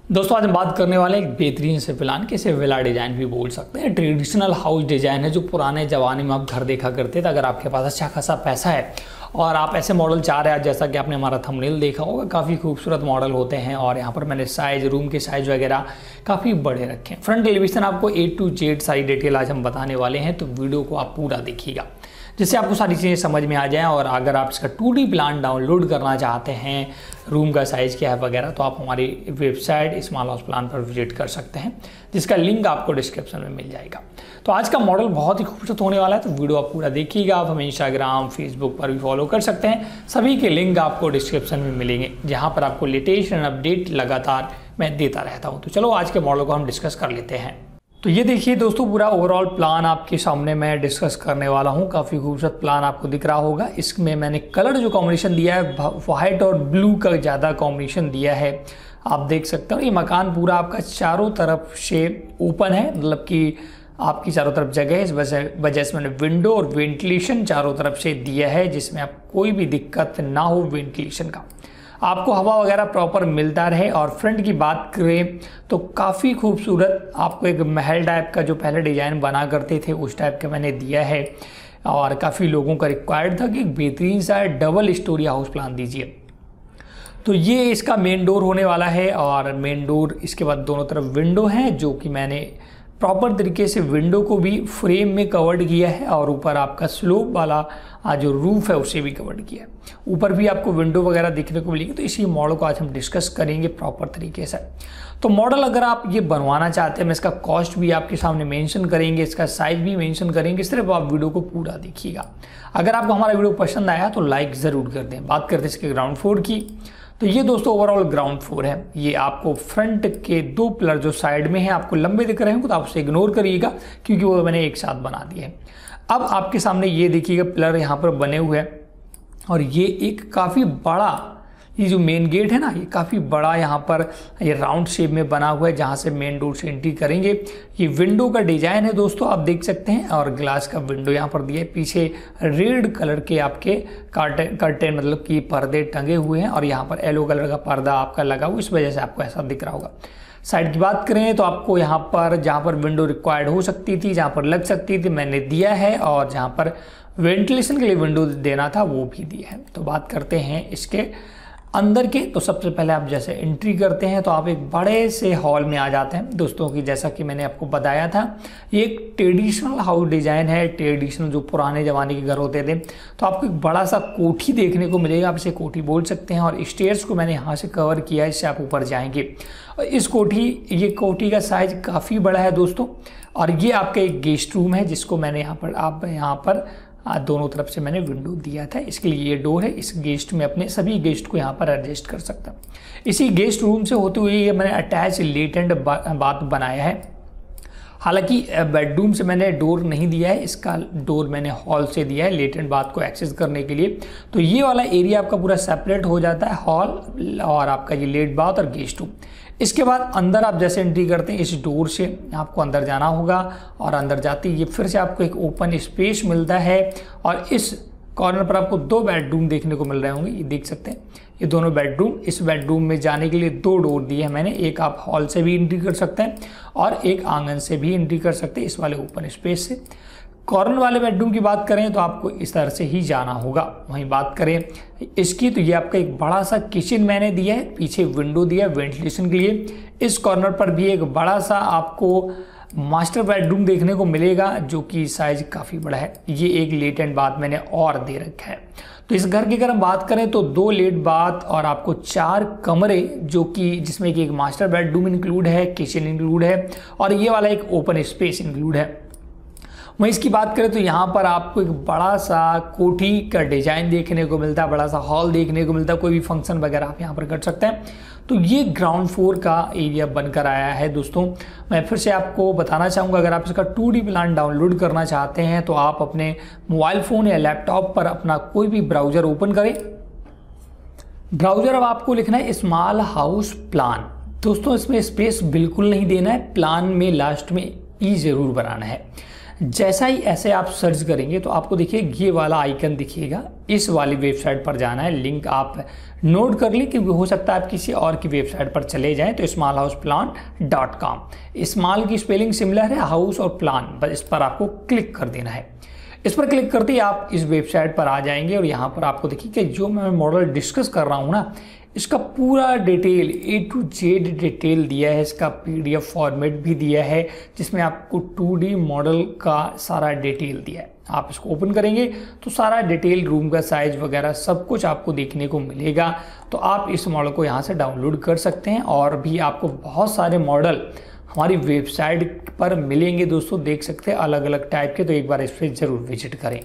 दोस्तों आज हम बात करने वाले एक बेहतरीन से प्लान के इसे विला डिजाइन भी बोल सकते हैं। ट्रेडिशनल हाउस डिजाइन है जो पुराने ज़माने में आप घर देखा करते थे। अगर आपके पास अच्छा खासा पैसा है और आप ऐसे मॉडल चाह रहे हैं, जैसा कि आपने हमारा थंबनेल देखा होगा, काफ़ी खूबसूरत मॉडल होते हैं। और यहाँ पर मैंने साइज, रूम के साइज वगैरह काफ़ी बड़े रखे हैं। फ्रंट एलिवेशन आपको A to Z सारी डिटेल आज हम बताने वाले हैं, तो वीडियो को आप पूरा देखिएगा जिससे आपको सारी चीज़ें समझ में आ जाएं। और अगर आप इसका 2D प्लान डाउनलोड करना चाहते हैं, रूम का साइज़ क्या है वगैरह, तो आप हमारी वेबसाइट स्मॉल हाउस प्लान पर विजिट कर सकते हैं, जिसका लिंक आपको डिस्क्रिप्शन में मिल जाएगा। तो आज का मॉडल बहुत ही खूबसूरत होने वाला है, तो वीडियो आप पूरा देखिएगा। आप हमें इंस्टाग्राम, फेसबुक पर भी फॉलो कर सकते हैं, सभी के लिंक आपको डिस्क्रिप्शन में मिलेंगे, जहाँ पर आपको लेटेस्ट एंड अपडेट लगातार मैं देता रहता हूँ। तो चलो आज के मॉडल को हम डिस्कस कर लेते हैं। तो ये देखिए दोस्तों, पूरा ओवरऑल प्लान आपके सामने मैं डिस्कस करने वाला हूँ। काफ़ी खूबसूरत प्लान आपको दिख रहा होगा। इसमें मैंने कलर जो कॉम्बिनेशन दिया है, वाइट और ब्लू का ज़्यादा कॉम्बिनेशन दिया है। आप देख सकते हो ये मकान पूरा आपका चारों तरफ से ओपन है, मतलब कि आपकी चारों तरफ जगह है। इस वजह से मैंने विंडो और वेंटिलेशन चारों तरफ से दिया है, जिसमें आप कोई भी दिक्कत ना हो वेंटिलेशन का, आपको हवा वगैरह प्रॉपर मिलता रहे। और फ्रंट की बात करें तो काफ़ी खूबसूरत आपको एक महल टाइप का जो पहले डिज़ाइन बना करते थे उस टाइप का मैंने दिया है। और काफ़ी लोगों का रिक्वायर्ड था कि एक बेहतरीन सा डबल स्टोरी हाउस प्लान दीजिए। तो ये इसका मेन डोर होने वाला है। और मेन डोर इसके बाद दोनों तरफ विंडो है, जो कि मैंने प्रॉपर तरीके से विंडो को भी फ्रेम में कवर्ड किया है। और ऊपर आपका स्लोप वाला जो रूफ है उसे भी कवर्ड किया है। ऊपर भी आपको विंडो वगैरह देखने को मिलेगी। तो इसी मॉडल को आज हम डिस्कस करेंगे प्रॉपर तरीके से। तो मॉडल अगर आप ये बनवाना चाहते हैं, मैं इसका कॉस्ट भी आपके सामने मेंशन करेंगे, इसका साइज भी मेंशन करेंगे, सिर्फ आप वीडियो को पूरा देखिएगा। अगर आपको हमारा वीडियो पसंद आया तो लाइक ज़रूर कर दें। बात करते हैं इसके ग्राउंड फ्लोर की। तो ये दोस्तों ओवरऑल ग्राउंड फ्लोर है। ये आपको फ्रंट के दो पिलर जो साइड में है आपको लंबे दिख रहे हैं, तो आप उसे इग्नोर करिएगा क्योंकि वो मैंने एक साथ बना दिए हैं। अब आपके सामने ये देखिएगा पिलर यहाँ पर बने हुए हैं। और ये एक काफ़ी बड़ा, ये जो मेन गेट है ना, ये काफ़ी बड़ा यहाँ पर ये राउंड शेप में बना हुआ है, जहाँ से मेन डोर से एंट्री करेंगे। ये विंडो का डिजाइन है दोस्तों, आप देख सकते हैं। और ग्लास का विंडो यहाँ पर दिया है। पीछे रेड कलर के आपके कर्टेन मतलब कि पर्दे टंगे हुए हैं। और यहाँ पर येलो कलर का पर्दा आपका लगा हुआ, इस वजह से आपको ऐसा दिख रहा होगा। साइड की बात करें तो आपको यहाँ पर जहाँ पर विंडो रिक्वायर्ड हो सकती थी, जहाँ पर लग सकती थी, मैंने दिया है। और जहाँ पर वेंटिलेशन के लिए विंडो देना था वो भी दिया है। तो बात करते हैं इसके अंदर के। तो सबसे पहले आप जैसे एंट्री करते हैं तो आप एक बड़े से हॉल में आ जाते हैं दोस्तों की, जैसा कि मैंने आपको बताया था ये एक ट्रेडिशनल हाउस डिज़ाइन है। ट्रेडिशनल जो पुराने ज़माने के घर होते थे, तो आपको एक बड़ा सा कोठी देखने को मिलेगा, आप इसे कोठी बोल सकते हैं। और स्टेयर्स को मैंने यहाँ से कवर किया है, इससे आप ऊपर जाएंगे। और ये कोठी का साइज काफ़ी बड़ा है दोस्तों। और ये आपका एक गेस्ट रूम है, जिसको मैंने यहाँ पर दोनों तरफ से मैंने विंडो दिया था। इसके लिए ये डोर है। इस गेस्ट में अपने सभी गेस्ट को यहाँ पर एडजस्ट कर सकता हूँ। इसी गेस्ट रूम से होते हुए ये मैंने अटैच लेटेंट बाथ बनाया है। हालांकि बेडरूम से मैंने डोर नहीं दिया है, इसका डोर मैंने हॉल से दिया है लेटेंट बाथ को एक्सेस करने के लिए। तो ये वाला एरिया आपका पूरा सेपरेट हो जाता है, हॉल और आपका ये लेट बाथ और गेस्ट रूम। इसके बाद अंदर आप जैसे एंट्री करते हैं, इस डोर से आपको अंदर जाना होगा। और अंदर जाते ही ये फिर से आपको एक ओपन स्पेस मिलता है। और इस कॉर्नर पर आपको दो बेडरूम देखने को मिल रहे होंगे, ये देख सकते हैं ये दोनों बेडरूम। इस बेडरूम में जाने के लिए दो डोर दिए हैं मैंने, एक आप हॉल से भी एंट्री कर सकते हैं और एक आंगन से भी एंट्री कर सकते हैं, इस वाले ओपन स्पेस से। कॉर्नर वाले बेडरूम की बात करें तो आपको इस तरह से ही जाना होगा। वहीं बात करें इसकी तो ये आपका एक बड़ा सा किचन मैंने दिया है, पीछे विंडो दिया है वेंटिलेशन के लिए। इस कॉर्नर पर भी एक बड़ा सा आपको मास्टर बेडरूम देखने को मिलेगा, जो कि साइज काफ़ी बड़ा है। ये एक लेटेंट बाथ मैंने और दे रखा है। तो इस घर की अगर हम बात करें तो 2 लेट बाथ और आपको 4 कमरे, जो कि जिसमें कि एक मास्टर बेडरूम इंक्लूड है, किचन इंक्लूड है और ये वाला एक ओपन स्पेस इंक्लूड है। वहीं इसकी बात करें तो यहाँ पर आपको एक बड़ा सा कोठी का डिजाइन देखने को मिलता है, बड़ा सा हॉल देखने को मिलता है, कोई भी फंक्शन वगैरह आप यहाँ पर कर सकते हैं। तो ये ग्राउंड फ्लोर का एरिया बनकर आया है दोस्तों। मैं फिर से आपको बताना चाहूँगा, अगर आप इसका 2D प्लान डाउनलोड करना चाहते हैं तो आप अपने मोबाइल फ़ोन या लैपटॉप पर अपना कोई भी ब्राउज़र ओपन करें। ब्राउज़र अब आपको लिखना है स्मॉल हाउस प्लान। दोस्तों इसमें स्पेस बिल्कुल नहीं देना है, प्लान में लास्ट में ई ज़रूर बनाना है। जैसा ही ऐसे आप सर्च करेंगे तो आपको देखिए ये वाला आइकन दिखिएगा, इस वाली वेबसाइट पर जाना है। लिंक आप नोट कर लें क्योंकि हो सकता है आप किसी और की वेबसाइट पर चले जाएं। तो smallhouseplan.com, स्मॉल की स्पेलिंग सिमिलर है, हाउस और प्लान, बस इस पर आपको क्लिक कर देना है। इस पर क्लिक करते ही आप इस वेबसाइट पर आ जाएंगे और यहाँ पर आपको देखिए कि जो मैं मॉडल डिस्कस कर रहा हूँ ना, इसका पूरा detail A to Z detail दिया है। इसका PDF फॉर्मेट भी दिया है जिसमें आपको 2D मॉडल का सारा डिटेल दिया है। आप इसको ओपन करेंगे तो सारा डिटेल, रूम का साइज वगैरह सब कुछ आपको देखने को मिलेगा। तो आप इस मॉडल को यहाँ से डाउनलोड कर सकते हैं और भी आपको बहुत सारे मॉडल हमारी वेबसाइट पर मिलेंगे दोस्तों, देख सकते हैं अलग अलग टाइप के। तो एक बार इस पर जरूर विजिट करें।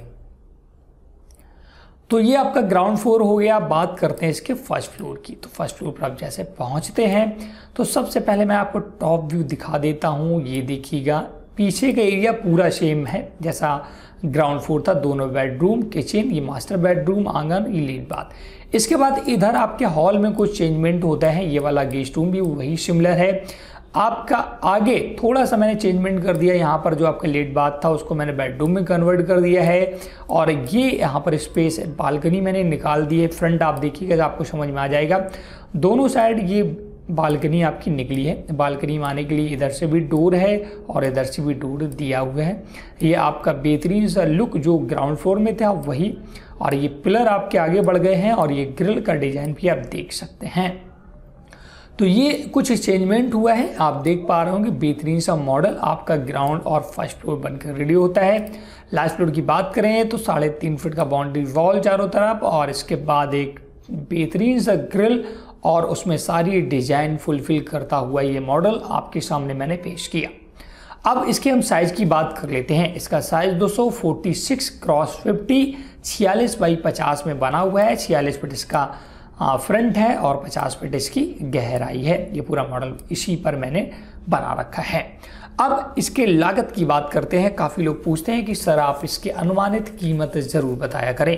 तो ये आपका ग्राउंड फ्लोर हो गया। बात करते हैं इसके फर्स्ट फ्लोर की। तो फर्स्ट फ्लोर पर आप जैसे पहुंचते हैं तो सबसे पहले मैं आपको टॉप व्यू दिखा देता हूँ। ये देखिएगा पीछे का एरिया पूरा सेम है जैसा ग्राउंड फ्लोर था। दोनों बेडरूम, किचन, ये मास्टर बेडरूम, आंगन, ये लेट बाथ। इसके बाद इधर आपके हॉल में कुछ चेंजमेंट होता है। ये वाला गेस्ट रूम भी वही सिमिलर है। आपका आगे थोड़ा सा मैंने चेंजमेंट कर दिया, यहाँ पर जो आपका लेट बाथ था उसको मैंने बेडरूम में कन्वर्ट कर दिया है। और ये यहाँ पर स्पेस बालकनी मैंने निकाल दी है। फ्रंट आप देखिएगा तो आपको समझ में आ जाएगा। दोनों साइड ये बालकनी आपकी निकली है। बालकनी में आने के लिए इधर से भी डोर है और इधर से भी डोर दिया हुआ है। ये आपका बेहतरीन सा लुक जो ग्राउंड फ्लोर में था वही। और ये पिलर आपके आगे बढ़ गए हैं और ये ग्रिल का डिजाइन भी आप देख सकते हैं। तो ये कुछ चेंजमेंट हुआ है, आप देख पा रहे होंगे। बेहतरीन सा मॉडल आपका ग्राउंड और फर्स्ट फ्लोर बनकर रेडी होता है। लास्ट फ्लोर की बात करें तो 3.5 फीट का बाउंड्री वॉल चारों तरफ और इसके बाद एक बेहतरीन सा ग्रिल और उसमें सारी डिजाइन फुलफिल करता हुआ ये मॉडल आपके सामने मैंने पेश किया। अब इसके हम साइज की बात कर लेते हैं। इसका साइज 246x50 46x50 में बना हुआ है। 46 फीट इसका फ्रंट है और 50 फीट इसकी गहराई है। ये पूरा मॉडल इसी पर मैंने बना रखा है। अब इसके लागत की बात करते हैं। काफ़ी लोग पूछते हैं कि सर आप इसकी अनुमानित कीमत ज़रूर बताया करें।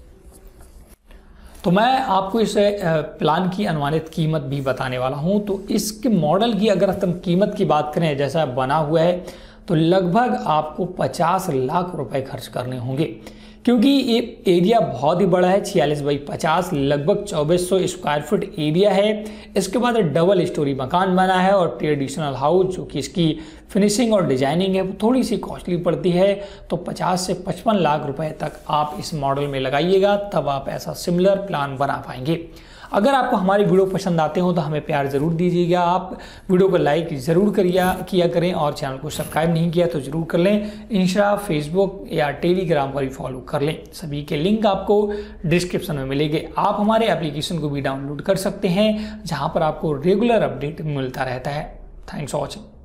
तो मैं आपको इस प्लान की अनुमानित कीमत भी बताने वाला हूं। तो इसके मॉडल की अगर हम कीमत की बात करें, जैसा बना हुआ है, तो लगभग आपको 50 लाख रुपए खर्च करने होंगे क्योंकि ये एरिया बहुत ही बड़ा है। 46x50 लगभग 2400 स्क्वायर फुट एरिया है। इसके बाद डबल स्टोरी मकान बना है और ट्रेडिशनल हाउस जो कि इसकी फिनिशिंग और डिजाइनिंग है वो थोड़ी सी कॉस्टली पड़ती है। तो 50 से 55 लाख रुपए तक आप इस मॉडल में लगाइएगा, तब आप ऐसा सिमिलर प्लान बना पाएंगे। अगर आपको हमारी वीडियो पसंद आते हो तो हमें प्यार ज़रूर दीजिएगा। आप वीडियो को लाइक ज़रूर किया करें और चैनल को सब्सक्राइब नहीं किया तो ज़रूर कर लें। इंस्टा, फेसबुक या टेलीग्राम पर भी फॉलो कर लें। सभी के लिंक आपको डिस्क्रिप्शन में मिलेंगे। आप हमारे एप्लीकेशन को भी डाउनलोड कर सकते हैं जहाँ पर आपको रेगुलर अपडेट मिलता रहता है। Thanks for watching.